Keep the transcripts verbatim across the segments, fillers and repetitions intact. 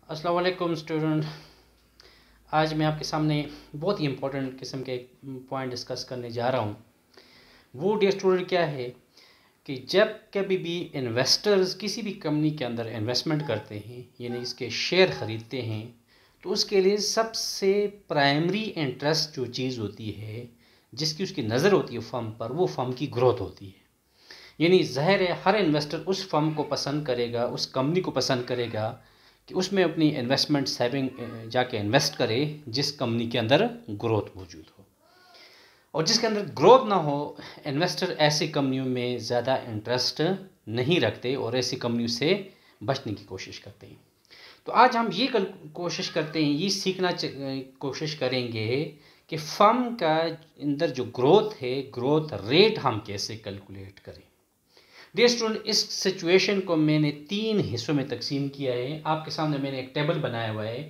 अस्सलाम वालेकुम स्टूडेंट। आज मैं आपके सामने बहुत ही इम्पोर्टेंट किस्म के पॉइंट डिस्कस करने जा रहा हूँ। वो डियर स्टूडेंट क्या है कि जब कभी भी इन्वेस्टर्स किसी भी कंपनी के अंदर इन्वेस्टमेंट करते हैं, यानी इसके शेयर ख़रीदते हैं, तो उसके लिए सबसे प्राइमरी इंटरेस्ट जो चीज़ होती है, जिसकी उसकी नज़र होती है फर्म पर, वो फर्म की ग्रोथ होती है। यानी ज़ाहिर है हर इन्वेस्टर उस फर्म को पसंद करेगा, उस कंपनी को पसंद करेगा कि उसमें अपनी इन्वेस्टमेंट सेविंग जाके इन्वेस्ट करे जिस कंपनी के अंदर ग्रोथ मौजूद हो। और जिसके अंदर ग्रोथ ना हो, इन्वेस्टर ऐसी कंपनियों में ज़्यादा इंटरेस्ट नहीं रखते और ऐसी कंपनियों से बचने की कोशिश करते हैं। तो आज हम ये कोशिश करते हैं, ये सीखना कोशिश करेंगे कि फर्म का अंदर जो ग्रोथ है, ग्रोथ रेट हम कैसे कैलकुलेट करें। डियर स्टूडेंट, इस सिचुएशन को मैंने तीन हिस्सों में तकसीम किया है। आपके सामने मैंने एक टेबल बनाया हुआ है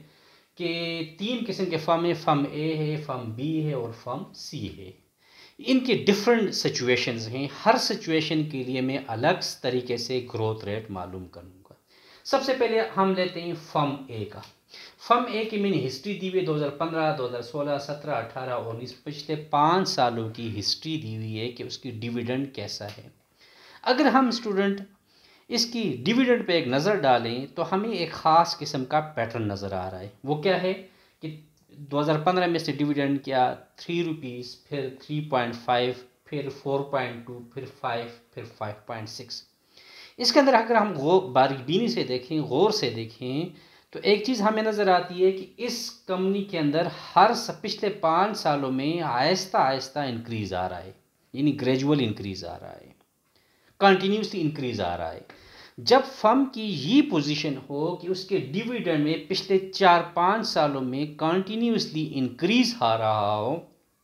कि तीन किस्म के फर्म है, फर्म ए है, फर्म बी है और फर्म सी है। इनके डिफरेंट सिचुएशंस हैं। हर सिचुएशन के लिए मैं अलग तरीके से ग्रोथ रेट मालूम करूँगा। सबसे पहले हम लेते हैं फर्म ए का। फर्म ए की मैंने हिस्ट्री दी हुई है, दो हज़ार पंद्रह, दो हज़ार सोलह, सत्रह, अठारह, उन्नीस, पिछले पाँच सालों की हिस्ट्री दी हुई है कि उसकी डिविडेंड कैसा है। अगर हम स्टूडेंट इसकी डिविडेंड पे एक नज़र डालें तो हमें एक ख़ास किस्म का पैटर्न नज़र आ रहा है। वो क्या है कि दो हज़ार पंद्रह में से डिविडेंड क्या थ्री रुपीज़, फिर थ्री पॉइंट फाइव, फिर फोर पॉइंट टू, फिर फाइव, फिर फाइव पॉइंट सिक्स। इसके अंदर अगर हम गौर बारीबीनी से देखें, गौर से देखें, तो एक चीज़ हमें नज़र आती है कि इस कंपनी के अंदर हर पिछले पाँच सालों में आहिस्ता आहिस्ता इंक्रीज़ आ रहा है, यानी ग्रेजुअल इंक्रीज़ आ रहा है, कंटिन्यूसली इंक्रीज आ रहा है। जब फर्म की ये पोजीशन हो कि उसके डिविडेंड में पिछले चार पाँच सालों में कंटिन्यूसली इंक्रीज आ रहा हो,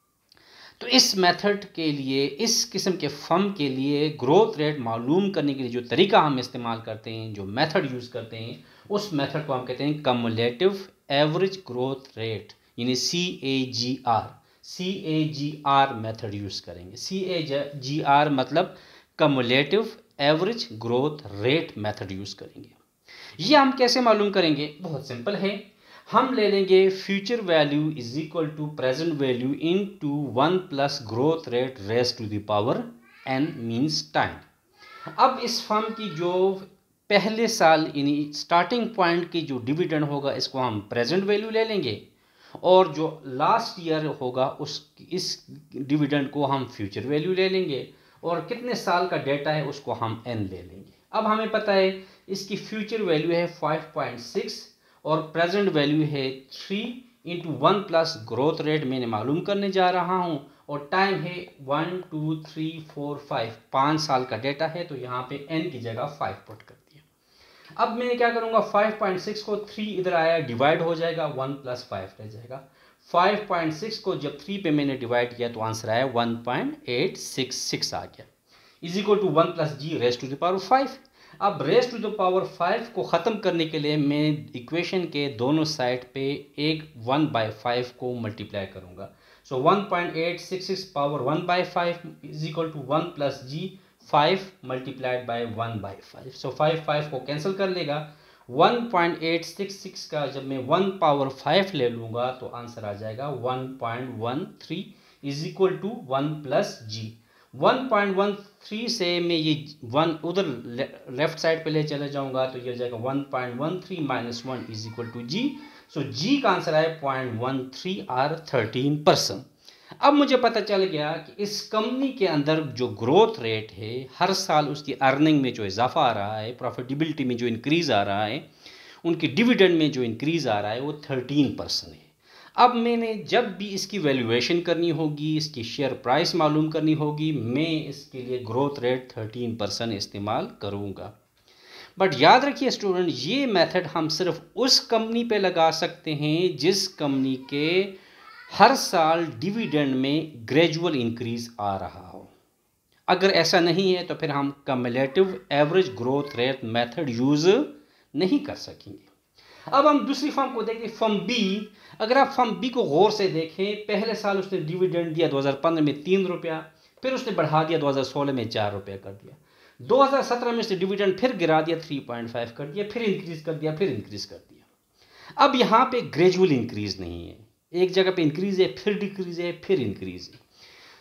तो इस मेथड के लिए, इस किस्म के फर्म के लिए ग्रोथ रेट मालूम करने के लिए जो तरीका हम इस्तेमाल करते हैं, जो मेथड यूज़ करते हैं, उस मेथड को हम कहते हैं कम्युलेटिव एवरेज ग्रोथ रेट, यानी C A G R. C A G R method use करेंगे। सी ए जी आर मतलब cumulative average growth rate method use करेंगे। ये हम कैसे मालूम करेंगे? बहुत सिंपल है। हम ले लेंगे future value is equal to present value into one plus growth rate raise to the power N means time. अब इस फर्म की जो पहले साल यानी स्टार्टिंग पॉइंट की जो डिविडेंड होगा, इसको हम प्रेजेंट वैल्यू ले लेंगे, और जो लास्ट ईयर होगा उस इस डिविडेंड को हम फ्यूचर वैल्यू ले लेंगे, और कितने साल का डेटा है उसको हम एन ले लेंगे। अब हमें पता है इसकी फ्यूचर वैल्यू है फाइव पॉइंट सिक्स और प्रेजेंट वैल्यू है three into one plus growth rate मैंने मालूम करने जा रहा हूँ, और टाइम है one two three four five, पाँच साल का डेटा है, तो यहाँ पे एन की जगह फाइव पुट कर दिया। अब मैं क्या करूँगा, फाइव पॉइंट सिक्स को थ्री इधर आया, डिवाइड हो जाएगा, वन प्लस फाइव रह जाएगा। फाइव पॉइंट सिक्स को जब थ्री पे मैंने डिवाइड किया तो आंसर आया one point eight six six आ गया, is equal to one plus G raise to the power five. अब raise to the power five को ख़त्म करने के लिए मैं इक्वेशन के दोनों साइड पे एक वन बाई फाइव को मल्टीप्लाई करूँगा। So one point eight six six power one by five is equal to one plus G five multiplied by one by five. So five five को cancel कर लेगा। One point eight six six का जब मैं one power five ले लूँगा तो answer आ जाएगा one point one three is equal to one plus G. One point one three से मैं ये वन उधर ले, लेफ्ट साइड पे ले चले जाऊंगा तो ये हो जाएगा one point one three minus one is equal to G. So G का आंसर है point one three or thirteen percent. अब मुझे पता चल गया कि इस कंपनी के अंदर जो ग्रोथ रेट है, हर साल उसकी अर्निंग में जो इजाफा आ रहा है, प्रॉफिटेबिलिटी में जो इंक्रीज़ आ रहा है, उनकी डिविडेंड में जो इंक्रीज़ आ रहा है, वो थर्टीन परसेंट है। अब मैंने जब भी इसकी वैल्यूएशन करनी होगी, इसकी शेयर प्राइस मालूम करनी होगी, मैं इसके लिए ग्रोथ रेट थर्टीन परसेंट इस्तेमाल करूँगा। बट याद रखिए स्टूडेंट, ये मेथड हम सिर्फ उस कंपनी पे लगा सकते हैं जिस कंपनी के हर साल डिविडेंड में ग्रेजुअल इंक्रीज आ रहा हो। अगर ऐसा नहीं है तो फिर हम cumulative average growth rate method use नहीं कर सकेंगे। अब हम दूसरी फर्म को देखें, फर्म बी। अगर आप फर्म बी को गौर से देखें, पहले साल उसने डिविडेंड दिया दो हज़ार पंद्रह में तीन रुपया, फिर उसने बढ़ा दिया दो हज़ार सोलह में चार रुपया कर दिया, दो हज़ार सत्रह में उसने डिविडेंड फिर गिरा दिया, थ्री पॉइंट फाइव कर दिया, फिर इंक्रीज कर दिया, फिर इंक्रीज कर दिया। अब यहाँ पे ग्रेजुअल इंक्रीज नहीं है, एक जगह पे इंक्रीज है फिर डिक्रीज है फिर इंक्रीज है।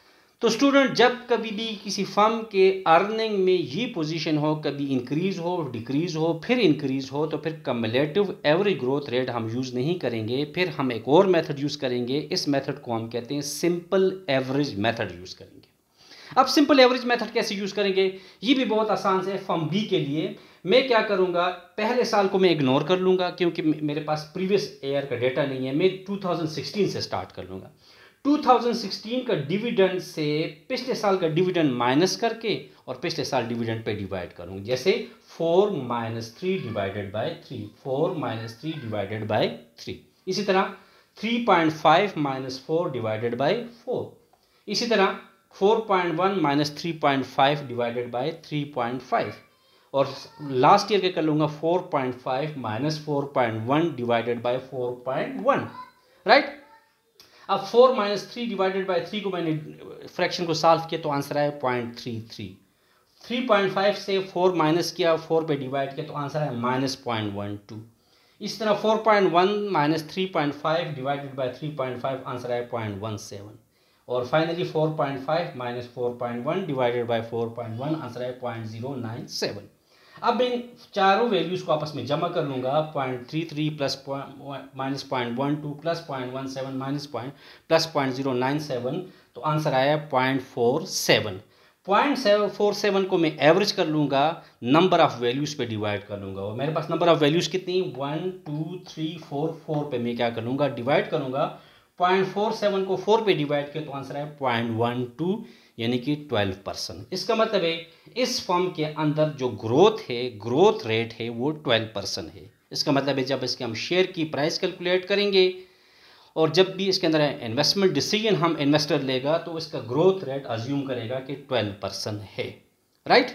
तो स्टूडेंट जब कभी भी किसी फर्म के अर्निंग में ये पोजीशन हो, कभी इंक्रीज हो डिक्रीज हो फिर इंक्रीज हो, तो फिर कम्युलेटिव एवरेज ग्रोथ रेट हम यूज़ नहीं करेंगे, फिर हम एक और मेथड यूज़ करेंगे। इस मेथड को हम कहते हैं सिंपल एवरेज मेथड यूज़ करेंगे। अब सिंपल एवरेज मेथड कैसे यूज़ करेंगे, ये भी बहुत आसान है। फर्म बी के लिए मैं क्या करूँगा, पहले साल को मैं इग्नोर कर लूँगा क्योंकि मेरे पास प्रीवियस ईयर का डेटा नहीं है। मैं टू थाउजेंड सिक्सटीन से स्टार्ट कर लूँगा। टू थाउजेंड सिक्सटीन का डिविडेंड से पिछले साल का डिविडेंड माइनस करके और पिछले साल डिविडेंड पे डिवाइड करूँगा। जैसे four minus three divided by three, four minus three divided by three. इसी तरह three point five minus four divided by four. इसी तरह four point one minus three point five divided by three point five. और last year के कर लूँगा four point five minus four point one divided by four point one, right. अब four minus three divided by three को मैंने fraction को solve किया तो आंसर आया point three three. Three point five से फोर माइनस किया, फोर पे डिवाइड किया तो आंसर आया माइनस पॉइंट वन टू। इस तरह four point one minus three point five divided by three point five, answer आया पॉइंट वन सेवन। और finally four point five minus four point one divided by four point one, answer आया point zero nine seven. अब इन चारों values को आपस में जमा कर लूँगा, point three three plus minus point one two plus point one seven minus point plus point zero nine seven, तो आंसर आया point four seven. Point seven four seven को मैं एवरेज कर लूँगा, नंबर ऑफ़ वैल्यूज़ पे divide कर लूँगा। और मेरे पास नंबर ऑफ़ वैल्यूज़ कितनी, one two three four, four पे मैं क्या कर लूँगा, डिवाइड करूँगा। पॉइंट फोर सेवन को फोर पे डिवाइड किया तो आंसर है पॉइंट वन टू, यानी कि ट्वेल्व परसेंट। इसका मतलब है इस फर्म के अंदर जो ग्रोथ है, ग्रोथ रेट है वो ट्वेल्व परसेंट है। इसका मतलब है जब इसके हम शेयर की प्राइस कैलकुलेट करेंगे और जब भी इसके अंदर इन्वेस्टमेंट डिसीजन हम इन्वेस्टर लेगा तो इसका ग्रोथ रेट अज्यूम करेगा कि ट्वेल्व परसेंट है, राइट।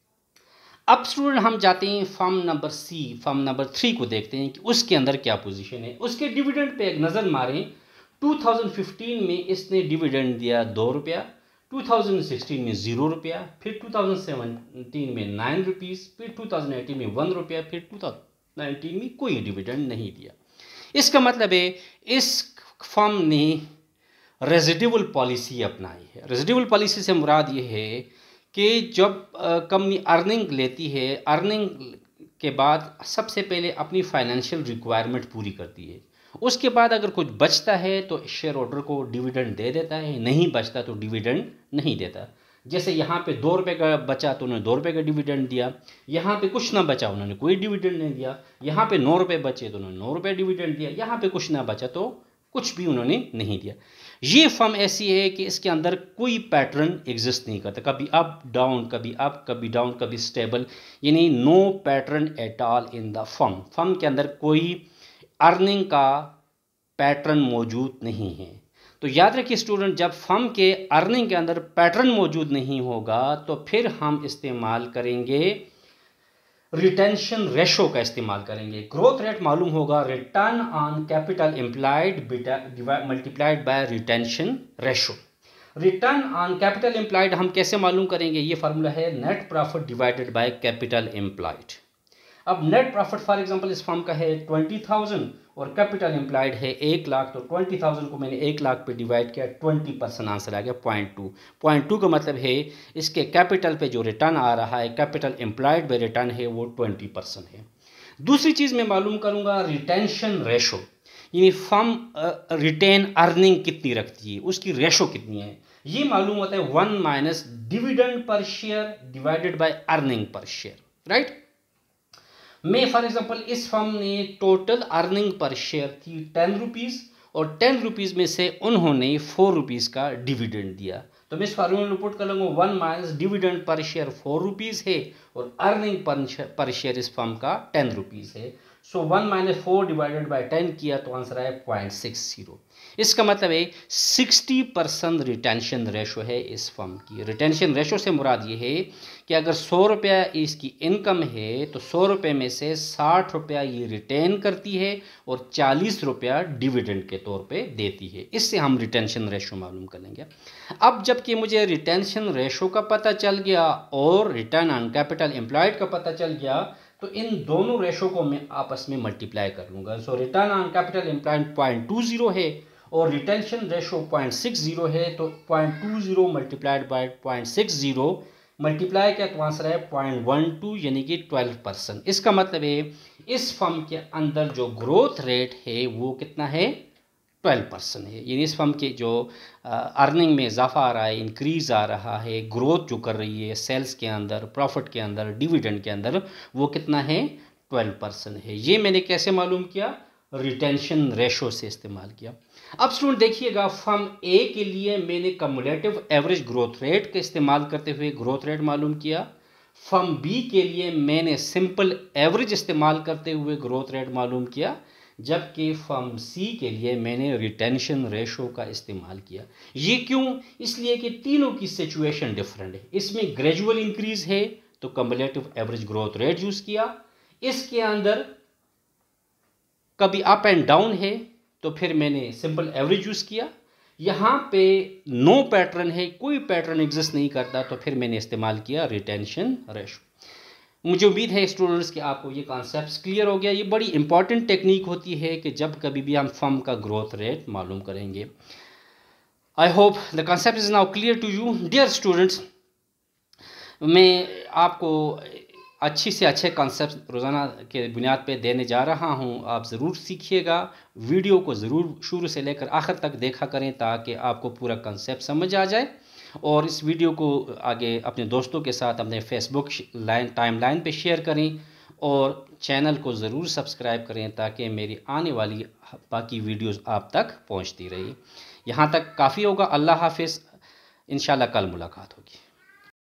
अब स्टूडेंट हम जाते हैं firm number C, firm number three को देखते हैं कि उसके अंदर क्या पोजीशन है। उसके डिविडेंड पे एक नज़र मारें। टू थाउजेंड फिफ्टीन में इसने डिविडेंड दिया दो रुपया, टू थाउजेंड सिक्सटीन में ज़ीरो रुपया, फिर टू थाउजेंड सेवनटीन में नाइन रुपीज़, फिर टू थाउजेंड एटीन में वन रुपया, फिर टू थाउजेंड नाइनटीन में कोई डिविडेंड नहीं दिया। इसका मतलब है इस फर्म ने रेजिडुअल पॉलिसी अपनाई है। रेजिडुअल पॉलिसी से मुराद ये है कि जब कंपनी अर्निंग लेती है, अर्निंग के बाद सबसे पहले अपनी फाइनेंशियल रिक्वायरमेंट पूरी करती है। उसके बाद अगर कुछ बचता है तो शेयर होल्डर को डिविडेंड दे देता है, नहीं बचता तो डिविडेंड नहीं देता। जैसे यहाँ पे दो रुपये का बचा तो उन्होंने दो रुपये का डिविडेंड दिया, यहाँ पे कुछ ना बचा उन्होंने कोई डिविडेंड नहीं दिया, यहाँ पे नौ रुपये बचे तो उन्होंने नौ रुपये डिविडेंड दिया, यहाँ पे कुछ ना बचा तो कुछ भी उन्होंने नहीं दिया। ये फर्म ऐसी है कि इसके अंदर कोई पैटर्न एग्जिस्ट नहीं करता, कभी अप डाउन, कभी अप कभी डाउन, कभी स्टेबल, यानी no pattern at all in the firm. Firm के अंदर कोई अर्निंग का पैटर्न मौजूद नहीं है। तो याद रखिए स्टूडेंट, जब फर्म के अर्निंग के अंदर पैटर्न मौजूद नहीं होगा तो फिर हम इस्तेमाल करेंगे रिटेंशन रेशो का इस्तेमाल करेंगे। ग्रोथ रेट मालूम होगा return on capital employed multiplied by retention ratio. Return on capital employed हम कैसे मालूम करेंगे, ये फार्मूला है net profit divided by capital employed. अब नेट प्रॉफिट फॉर एग्जांपल इस फर्म का है ट्वेंटी थाउजेंड और कैपिटल एम्प्लॉयड है एक लाख, तो ट्वेंटी थाउजेंड को मैंने एक लाख पे डिवाइड किया, ट्वेंटी परसेंट आंसर आ गया पॉइंट टू। पॉइंट टू का मतलब है इसके कैपिटल पे जो रिटर्न आ रहा है, कैपिटल एम्प्लॉयड पे रिटर्न है वो ट्वेंटी परसेंट है। दूसरी चीज़ मैं मालूम करूँगा रिटेंशन रेशो, यानी फर्म रिटेन अर्निंग कितनी रखती है, उसकी रेशो कितनी है, ये मालूम होता है one minus dividend per share divided by earning per share, right. मैं फॉर एग्जांपल इस फर्म ने टोटल अर्निंग पर शेयर थी टेन रुपीज़ और टेन रुपीज़ में से उन्होंने फोर रुपीज़ का डिविडेंड दिया, तो मैं इस फार्मूला में पुट कर लूँगा one minus dividend per share four rupees है और अर्निंग पर शेयर इस फर्म का टेन रुपीज़ है। So one minus four divided by ten किया तो आंसर आया पॉइंट सिक्स जीरो। इसका मतलब है सिक्सटी परसेंट रिटेंशन रेशो है इस फर्म की। रिटेंशन रेशो से मुराद ये है कि अगर सौ रुपया इसकी इनकम है तो सौ रुपये में से साठ रुपया ये रिटेन करती है और चालीस रुपया डिविडेंड के तौर पे देती है। इससे हम रिटेंशन रेशो मालूम कर लेंगे। अब जबकि मुझे रिटेंशन रेशो का पता चल गया और रिटर्न ऑन कैपिटल एम्प्लॉयड का पता चल गया, तो इन दोनों रेशो को मैं आपस में मल्टीप्लाई कर लूँगा। So return on capital employed point two zero है और retention ratio point six zero है, तो point two zero multiplied by point six zero multiply किया तो आंसर है पॉइंट वन टू यानी कि ट्वेल्व परसेंट। इसका मतलब है इस फर्म के अंदर जो ग्रोथ रेट है वो कितना है, ट्वेल्व परसेंट है। यानी इस फर्म के जो अर्निंग में इजाफा आ रहा है, इंक्रीज़ आ रहा है, ग्रोथ जो कर रही है सेल्स के अंदर, प्रॉफिट के अंदर, डिविडेंड के अंदर, वो कितना है, ट्वेल्व परसेंट है। ये मैंने कैसे मालूम किया, रिटेंशन रेशो से इस्तेमाल किया। अब स्टूडेंट देखिएगा, फर्म ए के लिए मैंने कम्युलेटिव एवरेज ग्रोथ रेट का इस्तेमाल करते हुए ग्रोथ रेट मालूम किया। फर्म बी के लिए मैंने सिंपल एवरेज इस्तेमाल करते हुए ग्रोथ रेट मालूम किया, जबकि फर्म सी के लिए मैंने रिटेंशन रेशो का इस्तेमाल किया। ये क्यों, इसलिए कि तीनों की सिचुएशन डिफरेंट है। इसमें ग्रेजुअल इंक्रीज है तो cumulative average growth rate use किया, इसके अंदर कभी अप एंड डाउन है तो फिर मैंने सिंपल एवरेज यूज़ किया। यहाँ पे नो पैटर्न है, कोई पैटर्न एग्जिस्ट नहीं करता, तो फिर मैंने इस्तेमाल किया रिटेंशन रेशो। मुझे उम्मीद है स्टूडेंट्स कि आपको ये कॉन्सेप्ट्स क्लियर हो गया। ये बड़ी इंपॉर्टेंट टेक्निक होती है कि जब कभी भी हम फर्म का ग्रोथ रेट मालूम करेंगे। I hope the concept is now clear to you dear students. मैं आपको अच्छी से अच्छे कॉन्सेप्ट रोज़ाना के बुनियाद पे देने जा रहा हूँ, आप ज़रूर सीखिएगा। वीडियो को ज़रूर शुरू से लेकर आखिर तक देखा करें ताकि आपको पूरा कॉन्सेप्ट समझ आ जाए, और इस वीडियो को आगे अपने दोस्तों के साथ अपने फेसबुक लाइन टाइम लाइन पर शेयर करें, और चैनल को ज़रूर सब्सक्राइब करें ताकि मेरी आने वाली बाकी वीडियोज़ आप तक पहुँचती रही। यहाँ तक काफ़ी होगा। अल्लाह हाफिज़, इंशाल्लाह कल मुलाकात होगी।